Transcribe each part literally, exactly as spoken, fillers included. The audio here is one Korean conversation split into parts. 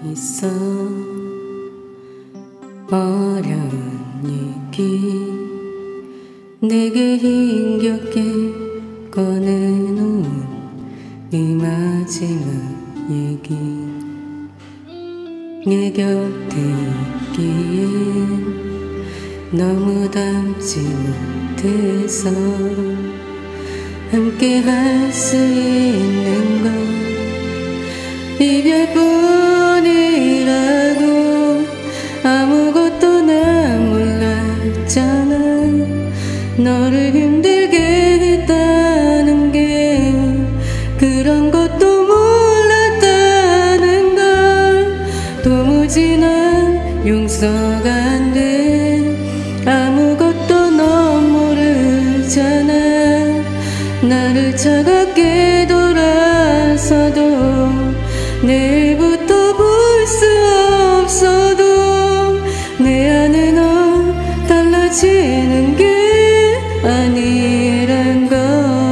있어. 어려운 얘기 내게 힘겹게 꺼내놓은 이 마지막 얘기. 내 곁에 있기엔 너무 닮지 못해서 함께 할 수 있는 건 이별뿐이라고. 아무것도 난 몰랐잖아. 너를 힘들게 했다는 게, 그런 것도 몰랐다는 걸. 도무지 난 용서가 안 돼. 아무것도 넌 모르잖아. 나를 차갑게 돌아서도 내일부터 볼 수 없어도 내 안에 너 달라지는 게 아니란 걸.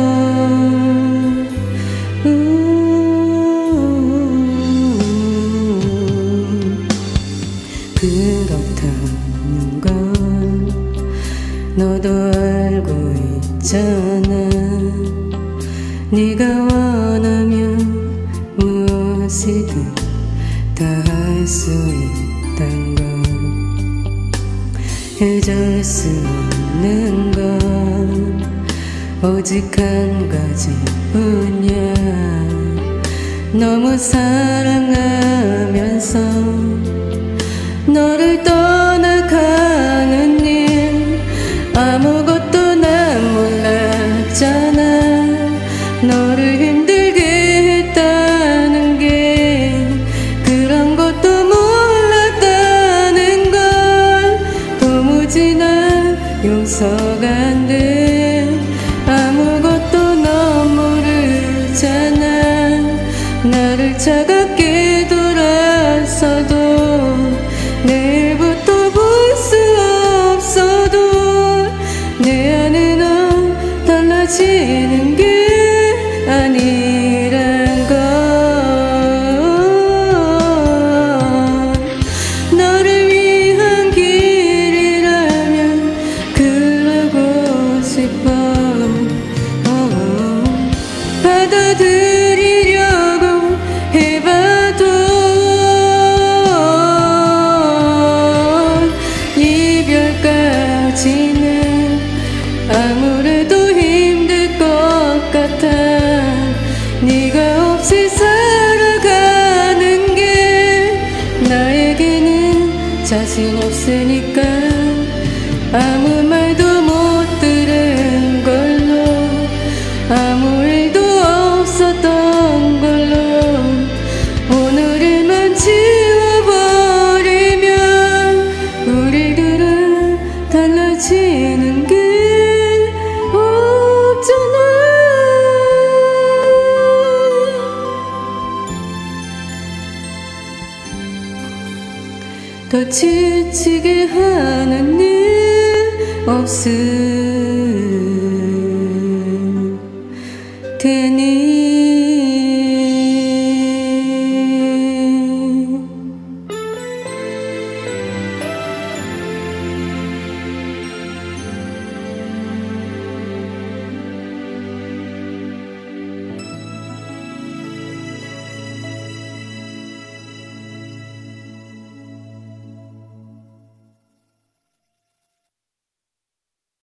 그렇다는 건 너도 알고 있잖아. 네가 원하면 무엇이든 다 할 수 있단 걸. 해줄 수 없는 건 오직 한 가지뿐이야. 너무 사랑하면서 너를 떠나가는 일, 아무것도 난 몰랐잖아. 너를 힘들게 했다는 게, 그런 것도 몰랐다는 걸. 도무지 난 용서가 안 돼. 아무것도 넌 모르잖아. 나를 차갑게 돌아서도 내일부터 볼 수 없어도 내 안에 넌 달라지는 게 아니란 걸. 너를 위한 길이라면 그러고 싶어. 어, 받아들이려고 해봐도 이별까지는 아무래도 힘들 것 같아. 네가 없이 살아가는 게 나에게는 자신 없으니까 아무 말도 못 들은 걸로, 아무 일도 없었던 걸로 오늘을만 지워버리면 우리들은 달라지는 게 없잖아. 더 지치게 하는 일 없으